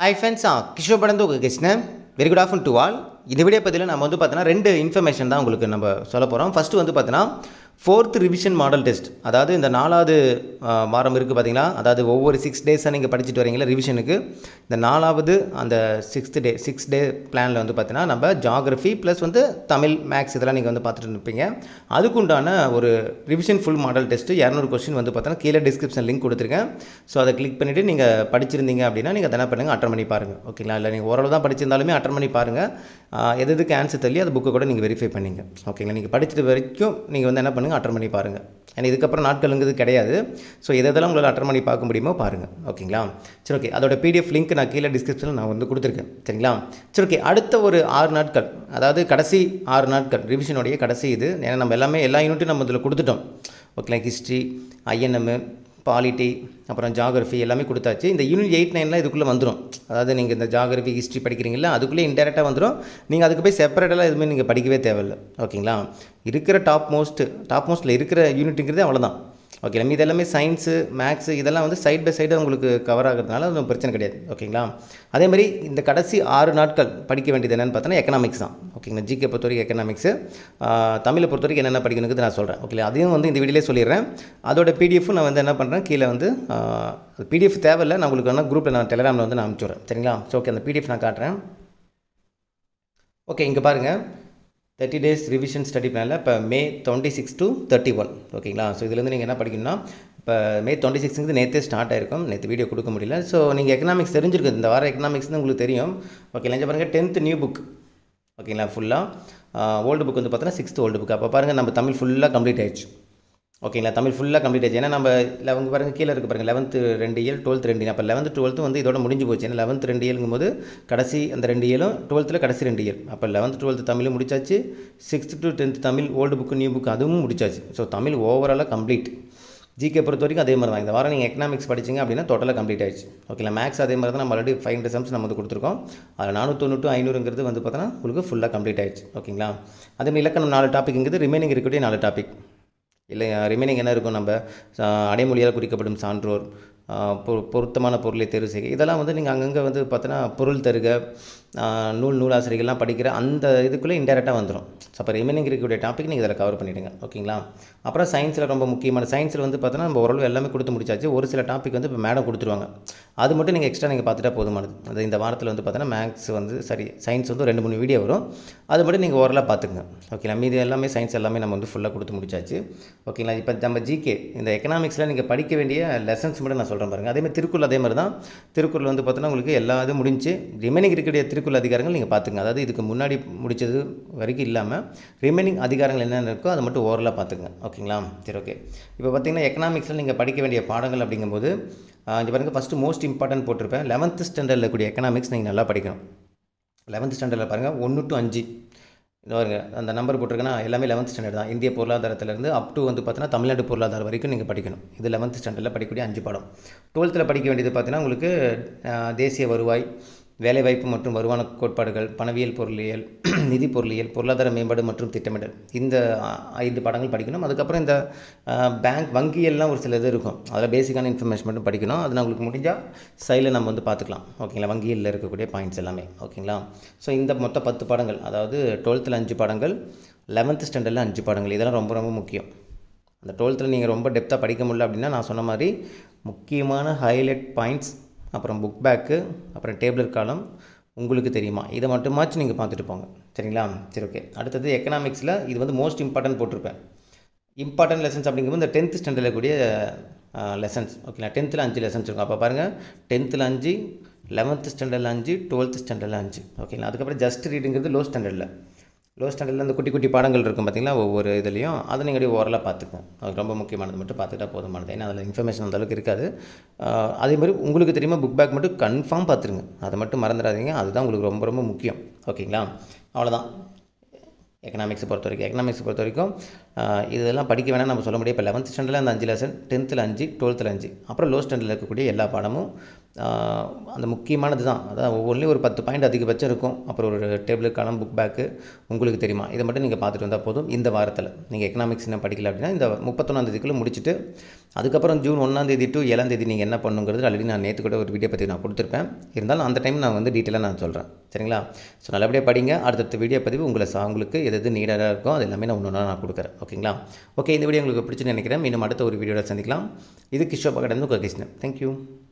Hi friends, Kishore படந்து உங்கள் Krishnan. Very good afternoon to all. இந்த வீடியோ பற்றியில் நம்ம வந்து பார்த்தோன்னா 2 இன்ஃபர்மேஷன் தான் உங்களுக்கு நம்ம சொல்ல போகிறோம். ஃபஸ்ட்டு வந்து பார்த்தோன்னா 4th ரிவிஷன் மாடல் டெஸ்ட், அதாவது இந்த 4வது வாரம் இருக்குது பார்த்தீங்களா, அதாவது ஒவ்வொரு 6 டேஸாக நீங்கள் படிச்சுட்டு வரீங்களா ரிவிஷனுக்கு. இந்த 4வது அந்த 6 டே பிளானில் வந்து பார்த்தீங்கன்னா நம்ம ஜாகிரஃபி ப்ளஸ் வந்து தமிழ் மேக்ஸ் இதெல்லாம் நீங்கள் வந்து பார்த்துட்டு இருப்பீங்க. அதுக்குண்டான ஒரு revision full model test 200 question வந்து பார்த்தோன்னா கீழே டிஸ்கிரிப்ஷன் லிங்க் கொடுத்துருக்கேன். ஸோ அதை கிளிக் பண்ணிவிட்டு நீங்கள் படிச்சிருந்தீங்க அப்படின்னா நீங்கள் என்ன பண்ணுங்கள், அட்டன் பண்ணி பாருங்கள். ஓகேங்களா? இல்லை நீங்கள் ஓரளவு தான் படிச்சிருந்தாலுமே அட்டன் பண்ணி பாருங்கள். எதுக்கு ஆன்சர் தெரியல அது புக்கை கூட நீங்கள் வெரிஃபை பண்ணிங்க. ஓகேங்களா? நீங்கள் படிச்சது வரைக்கும் நீங்கள் வந்து என்ன பண்ணுங்கள், அட்டன் பண்ணி பாருங்கள். ஏன்னா இதுக்கப்புறம் நாட்களுங்கிறது கிடையாது. ஸோ எதெல்லாம் உங்களால் அட்டன் பண்ணி பார்க்க முடியுமோ பாருங்கள். ஓகேங்களா? சரி, ஓகே. அதோட பிடிஎஃப் லிங்க் நான் கீழே டிஸ்கிரிப்ஷனில் நான் வந்து கொடுத்துருக்கேன். சரிங்களா? சரி, ஓகே. அடுத்த ஒரு 6 நாட்கள், அதாவது கடைசி 6 நாட்கள் ரிவிஷனுடைய கடைசி இது. ஏன்னா நம்ம எல்லா யூனிட்டும் நம்ம இதில் கொடுத்துட்டோம். ஓகேங்களா? ஹிஸ்ட்ரி, ஐஎன்எம், பாலிட்டி, அப்புறம் ஜாகிரஃபி எல்லாமே கொடுத்தாச்சு. இந்த யூனிட் 8, 9லாம் இதுக்குள்ளே வந்துடும். அதாவது நீங்கள் இந்த ஜாகிரஃபி ஹிஸ்ட்ரி படிக்கிறீங்களா, அதுக்குள்ளே இன்டெரக்டாக வந்துடும். நீங்கள் அதுக்கு போய் செப்பரேட்டெல்லாம் எதுவுமே நீங்கள் படிக்கவே தேவையில்லை. ஓகேங்களா? இருக்கிற டாப் மோஸ்ட்டில் இருக்கிற யூனிட்டுங்கிறது அவ்வளோதான். ஓகே, மீது எல்லாமே சயின்ஸு, மேக்ஸு இதெல்லாம் வந்து சைட் பை சைடு உங்களுக்கு கவர் ஆகிறதுனால அது பிரச்சனை கிடையாது. ஓகேங்களா? அதேமாதிரி இந்த கடைசி 6 நாட்கள் படிக்க வேண்டியது என்னென்னு பார்த்தோன்னா எக்கனாமிக்ஸ் தான். ஓகேங்களா? ஜிகே பொறுத்த வரைக்கும் எக்கனாமிக்ஸு, தமிழை பொறுத்த வரைக்கும் என்னென்ன படிக்கணுங்கிறது நான் சொல்கிறேன். ஓகே, அதையும் வந்து இந்த வீடியோலே சொல்லிடுறேன். அதோட பிடிஎஃப் நான் வந்து என்ன பண்ணுறேன், கீழே வந்து பிடிஎஃப் தேவையில்லை, நான் உங்களுக்கு வேணால் குரூப்பில் நான் டெலிகிராமில் வந்து நான் அனுப்பிச்சுட்றேன். சரிங்களா? ஸோ ஓகே, அந்த பிடிஎஃப் நான் காட்டுறேன். ஓகே, இங்கே பாருங்கள். 30 டேஸ் ரிவிஷன் ஸ்டடி பிளானில் இப்போ May 26 to 31. ஓகேங்களா? ஸோ இதுலேருந்து நீங்கள் என்ன படிக்கணும்னா, இப்போ May 26 நேற்றே ஸ்டார்ட் ஆகிருக்கும். நேற்று வீடியோ கொடுக்க முடியல. ஸோ நீங்கள் எக்கனாமிக்ஸ் தெரிஞ்சிருக்குது, இந்த வாரம் எக்கனாமிக்ஸ்னு உங்களுக்கு தெரியும். ஓகேங்களா? இங்கே பாருங்கள் 10th நியூ புக். ஓகேங்களா? ஃபுல்லாக ஓல்டு புக் வந்து பார்த்தோன்னா 6th ஓல்டு புக். அப்போ பாருங்கள் நம்ம தமிழ் ஃபுல்லாக கம்ப்ளீட் ஆயிடுச்சு. ஓகேங்களா? தமிழ் ஃபுல்லாக கம்ப்ளீட் ஆச்சு. ஏன்னா நம்ம 11 பாருங்கள் கீழே இருக்குது பாருங்கள், 11th 2 இயல், 12th 2 இயல். அப்போ 11th 12th வந்து இதோட முடிஞ்சு போச்சு. ஏன்னா 11th 2 இயலுங்கும் போது கடைசி அந்த 2 இயலும், 12th கடைசி 2 இயல். அப்போ 11th 12th தமிழும் முடிச்சாச்சு, 6th to 10th Tamil old book new book அதுவும் முடிச்சாச்சு. ஸோ தமிழ் ஓவராலாக கம்ப்ளீட். ஜிகே பொறுத்த வரைக்கும் அதே மாதிரி தான். இந்த வாரம் நீங்கள் எக்கனாமிக்ஸ் படிச்சிங்க அப்படின்னா டோட்டலாக கம்ப்ளீட் ஆயிடுச்சு. ஓகேங்களா? மேக்ஸ் அதே மாதிரி தான். நம்ம ஆல்ரெடி 500 சம்ஸ் நம்ம வந்து கொடுத்துருக்கோம். அதில் 490 to 500ங்கிறது வந்து பார்த்தோன்னா உங்களுக்கு ஃபுல்லாக கம்ப்ளீட் ஆயிடுச்சு. ஓகேங்களா? அதேமாதிரி இலக்கணம் 4 டாப்பிக்ங்கிறது ரிமைனிங் இருக்கக்கூடிய 4 டாபிக் இல்லை. ரிமைனிங் என்ன இருக்கும், நம்ம அடைமொழியால் குறிக்கப்படும் சான்றோர், பொருத்தமான பொருளை தேர்வு செய்ய, இதெல்லாம் வந்து நீங்கள் அங்கங்கே வந்து பார்த்தோன்னா பொருள் தருக, நூலாசிரியர்கள்லாம் படிக்கிற அந்த இதுக்குள்ளே இன்டெரக்டாக வந்துடும். ஸோ அப்போ ரிமைனிங் இருக்கக்கூடிய டாபிக் நீங்கள் இதில் கவர் பண்ணிவிடுங்க. ஓகேங்களா? அப்புறம் சயின்ஸில் ரொம்ப முக்கியமான சயின்ஸில் வந்து பார்த்தோன்னா நம்ம ஓரளவு எல்லாமே கொடுத்து முடிச்சாச்சு. ஒரு சில டாபிக் வந்து இப்போ மேடம் கொடுத்துருவாங்க, அது மட்டும் நீங்கள் எக்ஸ்ட்ரா நீங்கள் பார்த்துட்டா போதுமானது. அது இந்த வாரத்தில் வந்து பார்த்தோன்னா மேக்ஸ் வந்து சயின்ஸ் வந்து 2-3 வீடியோ வரும், அது மட்டும் நீங்கள் ஓரளவு பார்த்துக்குங்க. ஓகேங்களா? மீது எல்லாமே சயின்ஸ் எல்லாமே நம்ம வந்து ஃபுல்லாக கொடுத்து முடிச்சாச்சு. ஓகேங்களா? இப்போ நம்ம ஜிகே இந்த எக்கனாமிக்ஸில் நீங்கள் படிக்க வேண்டிய லெசன்ஸ் மட்டும் நான் சொல்கிறேன் பாருங்கள். அதேமாதிரி திருக்குறள் அதே மாதிரி தான். திருக்குறள் வந்து பார்த்தோன்னா உங்களுக்கு எல்லா இதுவும் முடிஞ்சு ரிமைனிங் இருக்கக்கூடிய திருக்குறள் அதிகாரங்கள் நீங்கள் பார்த்துங்க. அதாவது இதுக்கு முன்னாடி முடித்தது வரைக்கும் இல்லாமல் ரிமைனிங் அதிகாரங்கள் என்னென்ன இருக்கோ அதை மட்டும் ஓரலாக பார்த்துங்க. ஓகேங்களா? சரி, ஓகே. இப்போ பார்த்தீங்கன்னா எக்கனாமிக்ஸில் நீங்கள் படிக்க வேண்டிய பாடங்கள் அப்படிங்கும்போது இங்கே பாருங்கள், ஃபஸ்ட்டு மோஸ்ட் இம்பார்ட்டன்ட் போட்டிருப்பேன். 11th ஸ்டாண்டர்டில் இருக்கக்கூடிய எக்கனாமிக்ஸ் நீங்கள் நல்லா படிக்கணும். 11th ஸ்டாண்டர்டில் பாருங்கள் 1 to 5 இந்த பாருங்க அந்த நம்பர் போட்டிருக்கேன்னா எல்லாமே 11th ஸ்டாண்டர்ட் தான். இந்திய பொருளாதாரத்திலேருந்து அப் டு வந்து பார்த்தீங்கன்னா தமிழ்நாடு பொருளாதாரம் வரைக்கும் நீங்கள் படிக்கணும். இது 11th ஸ்டாண்டர்டில் படிக்கக்கூடிய 5 பாடம். 12th படிக்க வேண்டியது பார்த்தீங்கன்னா உங்களுக்கு தேசிய வருவாய், வேலைவாய்ப்பு மற்றும் வருமான கோட்பாடுகள், பணவியல் பொருளியல், நிதி பொருளியல், பொருளாதார மேம்பாடு மற்றும் திட்டமிடல், இந்த 5 பாடங்கள் படிக்கணும். அதுக்கப்புறம் இந்த பேங்க் வங்கியெல்லாம் ஒரு சில இது இருக்கும், அதில் பேசிக்கான இன்ஃபர்மேஷன் மட்டும் படிக்கணும். அது நம்மளுக்கு முடிஞ்சால் சைடில் நம்ம வந்து பார்த்துக்கலாம். ஓகேங்களா? வங்கியில் இருக்கக்கூடிய பாயிண்ட்ஸ் எல்லாமே. ஓகேங்களா? ஸோ இந்த மொத்தம் 10 பாடங்கள், அதாவது 12th 5 பாடங்கள், 11th ஸ்டாண்டர்டில் 5 பாடங்கள், இதெல்லாம் ரொம்ப ரொம்ப முக்கியம். அந்த 12th நீங்கள் ரொம்ப டெப்த்தாக படிக்க முடியல அப்படின்னா நான் சொன்ன மாதிரி முக்கியமான ஹைலைட் பாயிண்ட்ஸ், அப்புறம் புக் பேக்கு, அப்புறம் டேபிளர் காலம் உங்களுக்கு தெரியுமா, இதை மட்டுமாச்சும் நீங்கள் பார்த்துட்டு போங்க. சரிங்களா? சரி, ஓகே. அடுத்தது எக்கனாமிக்ஸில் இது வந்து மோஸ்ட் இம்பார்ட்டன்ட் போட்டிருப்பேன். இம்பார்ட்டன்ட் லெசன்ஸ் அப்படிங்கும்போது இந்த 10th ஸ்டாண்டர்டில் கூடிய லெசன்ஸ். ஓகேங்களா? 10th 5 லெசன்ஸ் இருக்கும். அப்போ பாருங்கள் 10th 5, 11th ஸ்டாண்டர்டில் 5, 12th ஸ்டாண்டர்டில் 5. ஓகேங்களா? அதுக்கப்புறம் ஜஸ்ட் ரீடிங்கிறது லோ ஸ்டாண்டர்டில் அந்த குட்டி குட்டி பாடங்கள் இருக்கும் பார்த்தீங்களா, ஒவ்வொரு இதுலேயும் அதை நீங்கள் அப்படியே ஓரலாக பார்த்துக்கங்க. அது ரொம்ப முக்கியமானது மட்டும் பார்த்துக்கிட்டா போதுமானது. ஏன்னா அதில் இன்ஃபர்மேஷன் அந்தளவுக்கு இருக்காது. அதேமாதிரி உங்களுக்கு தெரியுமா புக் பேக் மட்டும் கன்ஃபார்ம் பார்த்துருங்க, அதை மட்டும் மறந்துடாதீங்க. அதுதான் உங்களுக்கு ரொம்ப ரொம்ப முக்கியம். ஓகேங்களா? அவ்வளோதான் எக்கனாமிக்ஸை பொறுத்த வரைக்கும் இதெல்லாம் படிக்க வேணாம் நம்ம சொல்ல முடியும். இப்போ 11th ஸ்டாண்டர்டில் அந்த 5 லெசன், 10th 5, 12th 5, அப்புறம் லோ ஸ்டாண்டர்டில் இருக்கக்கூடிய எல்லா பாடமும் அந்த முக்கியமானது தான். அதான் ஒவ்வொன்றிலையும் ஒரு 10 பாயிண்ட் அதிகபட்சம் இருக்கும். அப்புறம் ஒரு டேபிள் காலம் புக் பேக்கு உங்களுக்கு தெரியுமா, இதை மட்டும் நீங்கள் பார்த்துட்டு வந்தால் போதும். இந்த வாரத்தில் நீங்கள் எக்கனாமிக்ஸ் என்ன படிக்கல அப்படின்னா இந்த 31 முடிச்சுட்டு அதுக்கப்புறம் ஜூன் 1 to 7 நீங்கள் என்ன பண்ணுங்கிறது ஆல்ரெடி நான் நேற்று கூட ஒரு வீடியோ பற்றி நான் கொடுத்துருப்பேன். இருந்தாலும் அந்த டைம் நான் வந்து டீட்டெயிலாக நான் சொல்கிறேன். சரிங்களா? ஸோ நல்லபடியாக படிங்க. அடுத்த வீடியோ பதிவு உங்களுக்கு எது நீடாக இருக்கோ அது எல்லாமே நான் ஒன்று நான் கொடுக்குறேன். ஓகேங்களா? ஓகே, இந்த வீடியோ உங்களுக்கு பிடிச்சுன்னு நினைக்கிறேன். இன்னும் அடுத்த ஒரு வீடியோவில் சந்திக்கலாம். இது கிஷோப் அகாடமி உங்கள் கிருஷ்ணன். தேங்க்யூ.